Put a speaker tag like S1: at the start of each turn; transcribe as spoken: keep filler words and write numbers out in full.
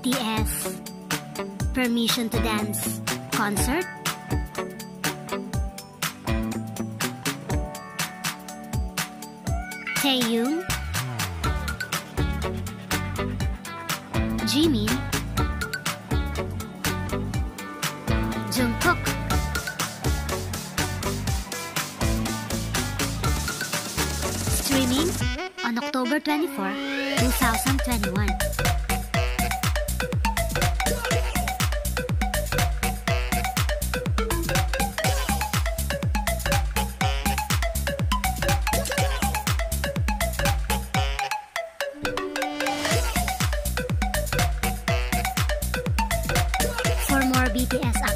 S1: T S Permission to Dance concert. Taeyoung, Jimin, Jungkook, streaming on October twenty-fourth, two thousand twenty-one. For more B T S updates,